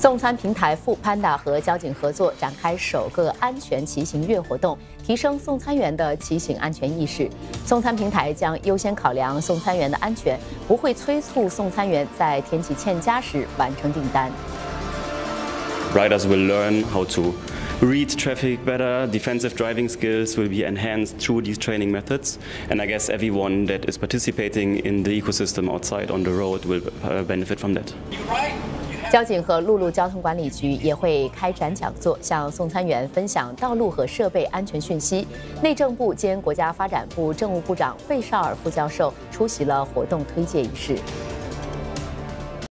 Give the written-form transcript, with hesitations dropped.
送餐平台富 Panda 和交警合作展开首个安全骑行月活动，提升送餐员的骑行安全意识。送餐平台将优先考量送餐员的安全，不会催促送餐员在天气欠佳时完成订单。 Riders will learn how to read traffic better, defensive driving skills will be enhanced through these training methods, and I guess everyone that is participating in the ecosystem outside on the road will benefit from that. 交警和陆路交通管理局也会开展讲座，向送餐员分享道路和设备安全讯息。内政部兼国家发展部政务部长费绍尔副教授出席了活动推介仪式。